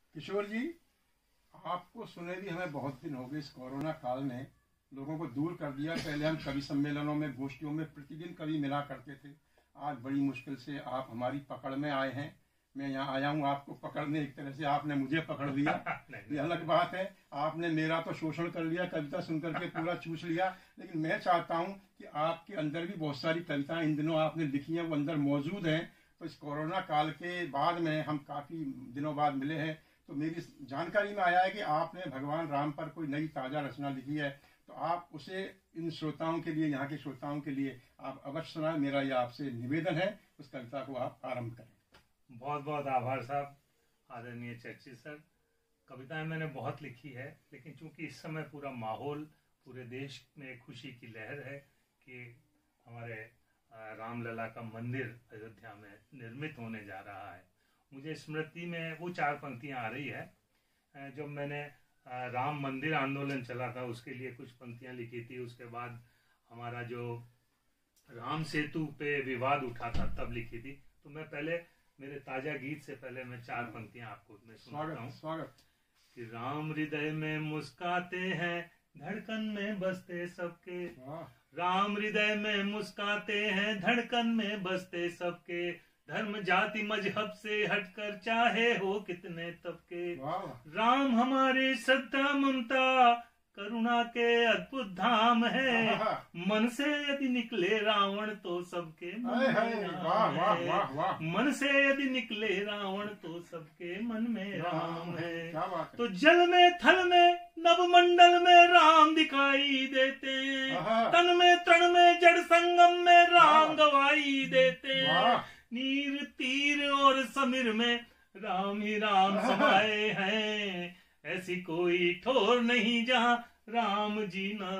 किशोर जी, आपको सुने भी हमें बहुत दिन हो गए। इस कोरोना काल ने लोगों को दूर कर दिया। पहले हम कवि सम्मेलनों में, गोष्ठियों में प्रतिदिन कवि मिला करते थे। आज बड़ी मुश्किल से आप हमारी पकड़ में आए हैं। मैं यहाँ आया हूँ आपको पकड़ने, एक तरह से आपने मुझे पकड़ लिया। ये अलग बात है, आपने मेरा तो शोषण कर लिया, कविता सुनकर के पूरा चूस लिया। लेकिन मैं चाहता हूँ कि आपके अंदर भी बहुत सारी कविताएं इन दिनों आपने लिखी हैं, वो अंदर मौजूद हैं। तो इस कोरोना काल के बाद में हम काफ़ी दिनों बाद मिले हैं, तो मेरी जानकारी में आया है कि आपने भगवान राम पर कोई नई ताज़ा रचना लिखी है। तो आप उसे इन श्रोताओं के लिए, यहाँ के श्रोताओं के लिए आप अवश्य सुनाएं। मेरा यह आपसे निवेदन है, उस कविता को आप आरंभ करें। बहुत बहुत आभार साहब, आदरणीय चर्चित सर। कविताएं मैंने बहुत लिखी है, लेकिन चूंकि इस समय पूरा माहौल, पूरे देश में खुशी की लहर है कि हमारे रामलला का मंदिर अयोध्या में निर्मित होने जा रहा है, मुझे स्मृति में वो 4 पंक्तियां आ रही है। जब मैंने राम मंदिर आंदोलन चला था उसके लिए कुछ पंक्तियां लिखी थी। उसके बाद हमारा जो राम सेतु पे विवाद उठा था तब लिखी थी। तो मैं पहले मेरे ताजा गीत से पहले मैं 4 पंक्तियां आपको मैं सुनाता हूँ। स्वागत। कि राम हृदय में मुस्काते हैं, धड़कन में बसते सबके। राम हृदय में मुस्काते हैं, धड़कन में बसते सबके। धर्म जाति मजहब से हटकर चाहे हो कितने तबके। राम हमारे श्रद्धा ममता करुणा के अद्भुत धाम है। मन से यदि निकले रावण तो सबके मन में राम है। मन से यदि निकले रावण तो सबके मन में राम है। तो जल में थल में नवमंडल में राम दिखाई देते। तन में तन में जड़ संगम में राम गवाही देते। नीर तीर और समीर में राम ही राम समाये हैं। ऐसी कोई ठोर नहीं जहाँ राम जी ना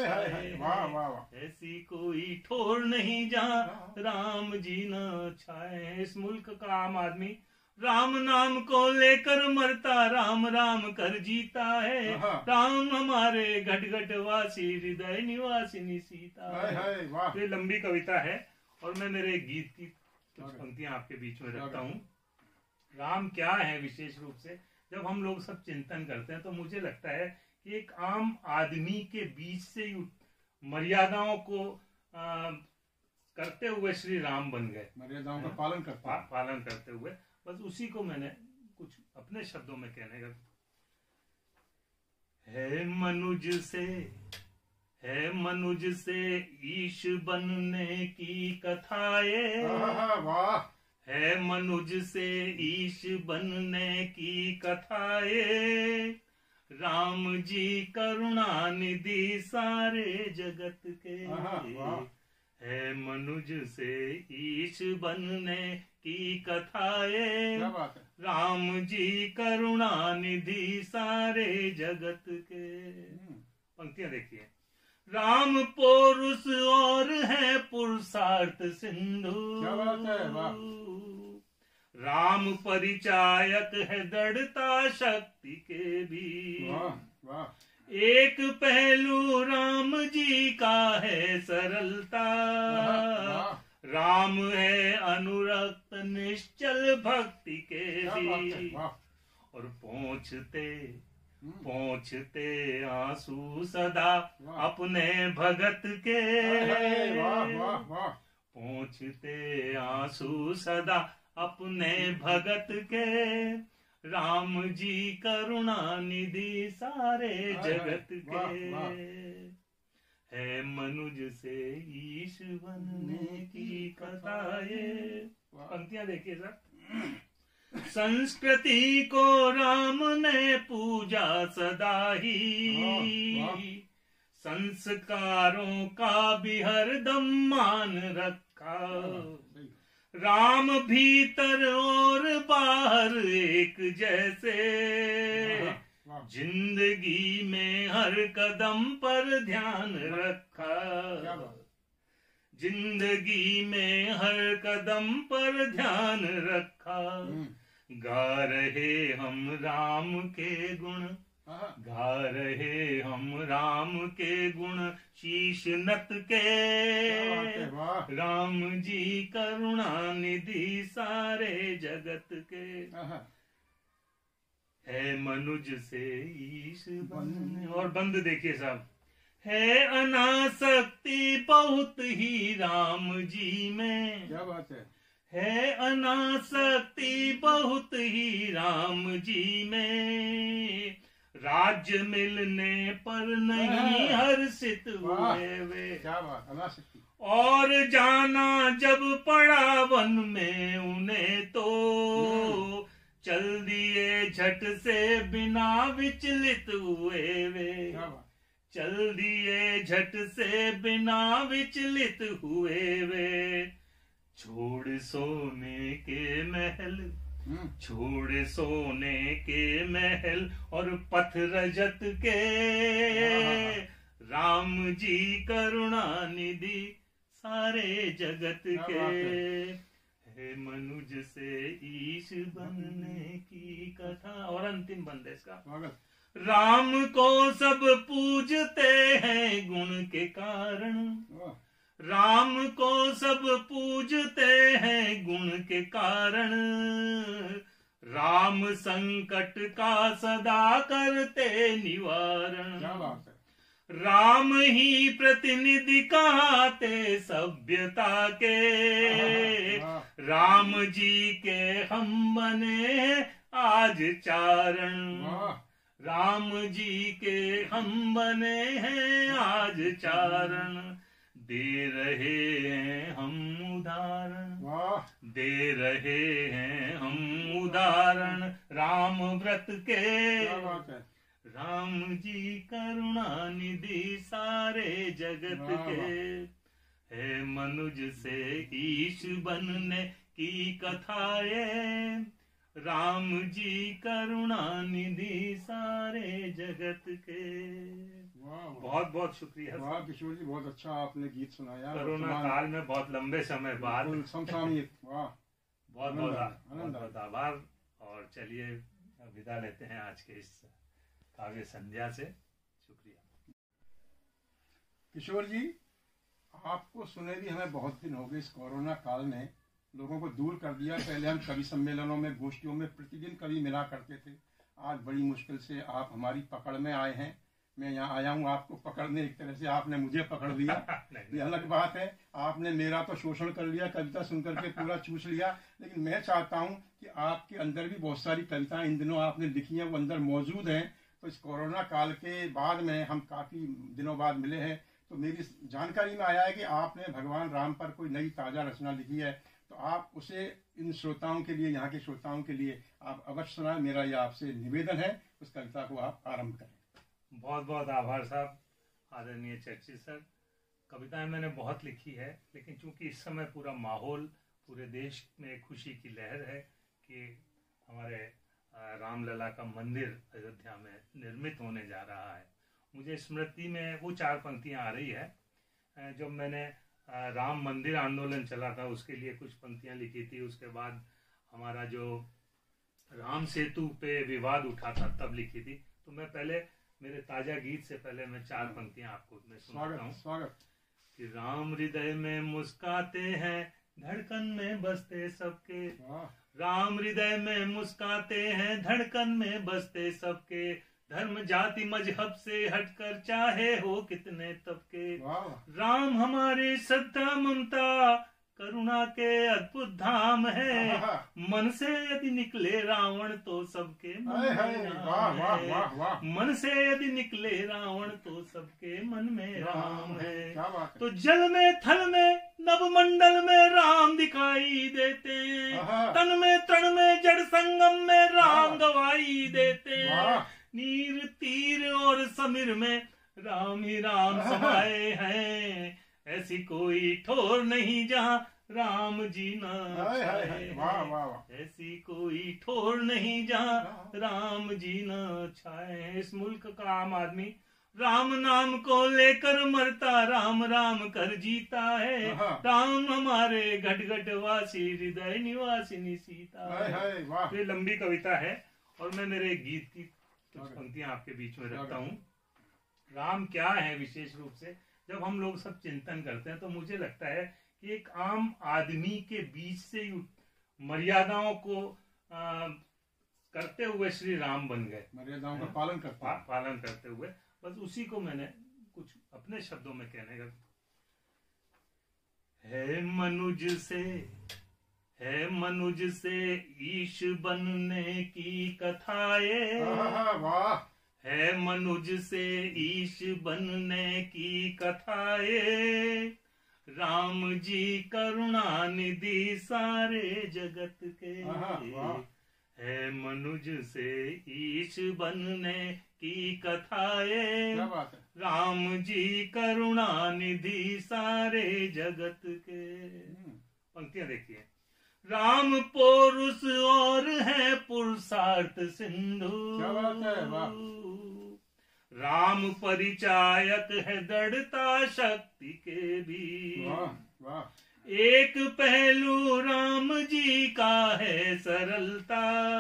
छाए। ऐसी कोई ठोर नहीं जहाँ राम जी ना छाए। इस मुल्क का आम आदमी राम नाम को लेकर मरता, राम राम कर जीता है। राम हमारे घट घट वासी, हृदय निवासिनी सीता है। ये लंबी कविता है और मैं मेरे गीत की कुछ पंक्तियां आपके बीच में रखता हूँ। राम क्या है, विशेष रूप से जब हम लोग सब चिंतन करते हैं तो मुझे लगता है कि एक आम आदमी के बीच से मर्यादाओं को करते हुए श्री राम बन गए। मर्यादाओं का पालन करते हुए, बस उसी को मैंने कुछ अपने शब्दों में कहने का। है मनुज से ईश बनने की कथाएं। है मनुज से ईश बनने की कथाएं। राम जी करुणा निधि सारे जगत के। है मनुज से ईश बनने की कथाएं। राम जी करुणा निधि सारे जगत के। पंक्तियां देखिए। राम पौरुष और है पुरुषार्थ सिंधु। राम परिचायक है दृढ़ता शक्ति के भी। एक पहलू राम जी का है सरलता। राम है अनुरक्त निश्चल भक्ति के भी। और पहुँचते आंसू सदा अपने भगत के। पहुँचते आंसू सदा अपने भगत के। राम जी करुणा निधि सारे जगत के। है मनुज से ईश बनने की कथाएं। पंक्तियां देखिए सर। संस्कृति को राम ने पूजा सदा ही। संस्कारों का भी हरदम मान रखा। राम भीतर और बाहर एक जैसे। जिंदगी में हर कदम पर ध्यान रखा। जिंदगी में हर कदम पर ध्यान रखा। गा रहे हम राम के गुण। गा रहे हम राम के गुण शीश नत के। राम जी करुणा निधि सारे जगत के। है मनुज से ईश बनने। और बंद देखिए साहब, है अनासक्ति बहुत ही राम जी में। क्या बात है अनासक्ति बहुत ही राम जी में, राज्य मिलने पर नहीं हर्षित हुए वे। क्या बात, अनासक्ति। और जाना जब पड़ा वन में उन्हें तो चल दिए झट से बिना विचलित हुए वे। क्या बात। चल दिए झट से बिना विचलित हुए वे। छोड़ सोने के महल, छोड़ सोने के महल और पथ रजत के, राम जी करुणा निधि सारे जगत के। है मनुज से ईश बनने की कथा। और अंतिम बंद है इसका, राम को सब पूजते हैं गुण के कारण। राम को सब पूजते हैं गुण के कारण, राम संकट का सदा करते निवारण। क्या बात है। राम ही प्रतिनिधि कहते सभ्यता के, राम जी के हम बने आज चारण। राम जी के हम बने हैं आज चारण, दे रहे हैं हम उदाहरण। दे रहे हैं हम उदाहरण राम व्रत के। क्या बात है। राम जी करुणा निधि सारे जगत के, है मनुज से ईश बनने की कथाएं, राम जी करुणा निधि सारे जगत के। बहुत बहुत शुक्रिया। वाह किशोर जी, बहुत अच्छा आपने गीत सुनाया। कोरोना काल में बहुत लंबे समय बाद समसामयिक। वाह, बहुत बहुत आभार। और चलिए विदा लेते हैं आज के इस काव्य संध्या से। शुक्रिया किशोर जी, आपको सुने भी हमें बहुत दिन हो गए। इस कोरोना काल ने लोगों को दूर कर दिया। पहले हम कवि सम्मेलनों में, गोष्ठियों में प्रतिदिन कवि मिला करते थे। आज बड़ी मुश्किल से आप हमारी पकड़ में आए हैं। मैं यहाँ आया हूँ आपको पकड़ने, एक तरह से आपने मुझे पकड़ लिया। ये अलग बात है, आपने मेरा तो शोषण कर लिया, कविता सुनकर के पूरा चूस लिया। लेकिन मैं चाहता हूँ कि आपके अंदर भी बहुत सारी कविताएं इन दिनों आपने लिखी हैं, वो अंदर मौजूद हैं। तो इस कोरोना काल के बाद में हम काफ़ी दिनों बाद मिले हैं, तो मेरी जानकारी में आया है कि आपने भगवान राम पर कोई नई ताज़ा रचना लिखी है। तो आप उसे इन श्रोताओं के लिए, यहाँ के श्रोताओं के लिए आप अवश्य सुनाएं। मेरा ये आपसे निवेदन है, उस कविता को आप आरंभ करें। बहुत बहुत आभार साहब, आदरणीय चर्चित सर। कविताएं मैंने बहुत लिखी है, लेकिन चूंकि इस समय पूरा माहौल, पूरे देश में खुशी की लहर है कि हमारे रामलला का मंदिर अयोध्या में निर्मित होने जा रहा है, मुझे स्मृति में वो 4 पंक्तियां आ रही है। जब मैंने राम मंदिर आंदोलन चला था उसके लिए कुछ पंक्तियां लिखी थी। उसके बाद हमारा जो राम सेतु पे विवाद उठा था तब लिखी थी। तो मैं पहले मेरे ताजा गीत से पहले मैं 4 पंक्तियां आपको मैं सुनाता हूँ। स्वागत। कि राम हृदय में मुस्काते हैं, धड़कन में बसते सबके। राम हृदय में मुस्काते हैं, धड़कन में बसते सबके। धर्म जाति मजहब से हटकर चाहे हो कितने तबके। राम हमारे श्रद्धा ममता करुणा के अद्भुत धाम है। मन से यदि निकले रावण तो सबके मन में राम है। मन से यदि निकले रावण तो सबके मन में राम है। तो जल में थल में नवमंडल में राम दिखाई देते हैं। तन में तन में जड़ संगम में राम गवाही देते हैं। नीर तीर और समीर में राम ही राम समाये हैं। ऐसी कोई ठोर नहीं जहाँ राम जी ना छाए। ऐसी कोई ठोर नहीं जहाँ राम जी ना छाए। इस मुल्क का आम आदमी राम नाम को लेकर मरता, राम राम कर जीता है। राम हमारे घट घट वासी, हृदय निवासिनी सीता है। ये लंबी कविता है और मैं मेरे गीत की कुछ पंक्तियां आपके बीच में रखता हूँ। राम क्या है विशेष रूप से जब हम लोग सब चिंतन करते हैं तो मुझे लगता है कि एक आम आदमी के बीच से मर्यादाओं को करते हुए श्री राम बन गए, मर्यादाओं का पालन पालन करते हुए। बस उसी को मैंने कुछ अपने शब्दों में कहने का। है मनुज से ईश बनने की कथाएं, वाह। है मनुज से ईश बनने की कथाएं, राम जी करुणा निधि सारे जगत के। है मनुज से ईश बनने की कथाएं, राम जी करुणा निधि सारे जगत के। पंक्तियां देखिए। राम पौरुष और है पुरुषार्थ सिंधु, राम परिचायक है दृढ़ता शक्ति के भी। एक पहलू राम जी का है सरलता,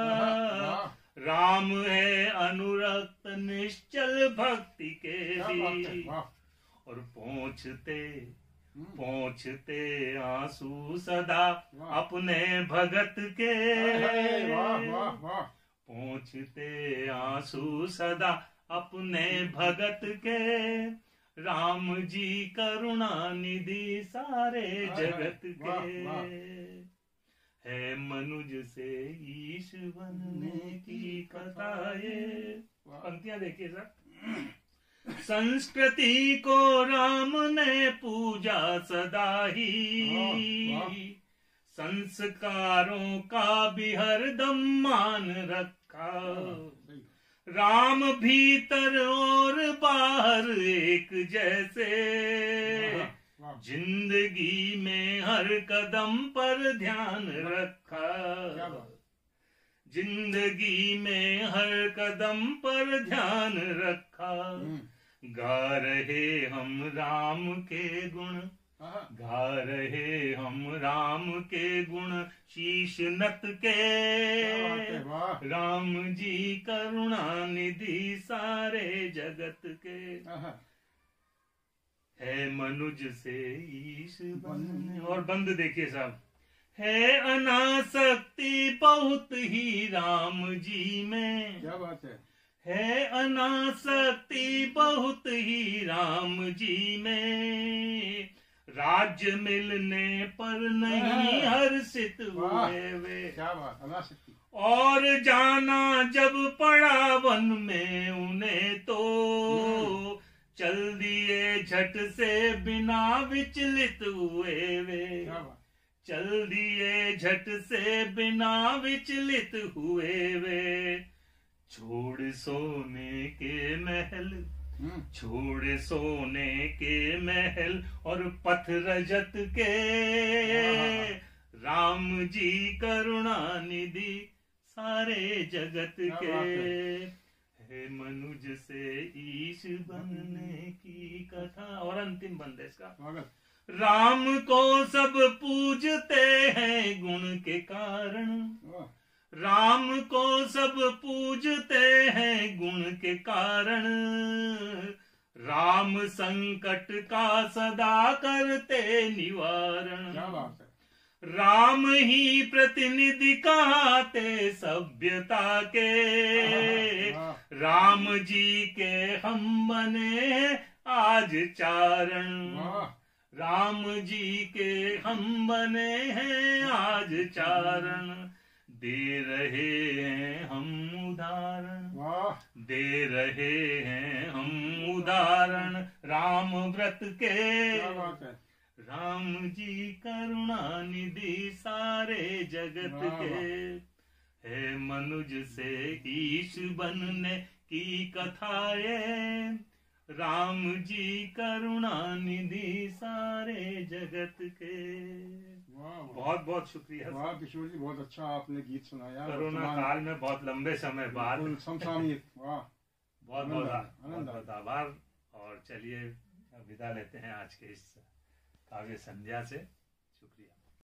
राम है अनुरक्त निश्चल भक्ति के भी। और पहुँचते आंसू सदा अपने भगत के, पहुँचते आंसू सदा अपने भगत के, राम जी करुणा निधि सारे जगत के। है मनुज से ईश बनने की कथाएं। पंक्तियां देखिए सर। संस्कृति को राम ने पूजा सदा ही, संस्कारों का भी हरदम मान रखा, राम भीतर और बाहर एक जैसे, जिंदगी में हर कदम पर ध्यान रखा, जिंदगी में हर कदम पर ध्यान रखा। गा रहे हम राम के गुण, गा रहे हम राम के गुण, शीश नत के, राम जी करुणा निधि सारे जगत के। है मनुज से ईश बनने। और बंद देखिए साहब। है अनासक्ति बहुत ही राम जी में, क्या बात है अनासक्ति बहुत ही राम जी में, राज्य मिलने पर नहीं हर्षित हुए वे। क्या बात, अनासक्ति। और जाना जब पड़ा वन में उन्हें तो, चल दिए झट से बिना विचलित हुए वे। चल दिए झट से बिना विचलित हुए वे। छोड़ सोने के महल, छोड़ सोने के महल और पथ रजत के, राम जी करुणा निधि सारे जगत के। है मनुज से ईश बनने की कथा। और अंतिम बंद है इसका। राम को सब पूजते हैं गुण के कारण, राम को सब पूजते हैं गुण के कारण, राम संकट का सदा करते निवारण। राम ही प्रतिनिधि कहते सभ्यता के, राम जी के हम बने आज चारण, राम जी के हम बने हैं आज चारण। दे रहे हैं हम उदाहरण, दे रहे हैं हम उदाहरण राम व्रत के, राम जी करुणा निधि सारे जगत के। है मनुज से ईश बनने की कथाएं, राम जी करुणा निधि सारे जगत के। बहुत बहुत शुक्रिया। वाह किशोर जी, बहुत अच्छा आपने गीत सुनाया। कोरोना काल में बहुत लंबे समय बाद समसामयिक। वाह, बहुत बहुत आभार। और चलिए विदा लेते हैं आज के इस काव्य संध्या से। शुक्रिया।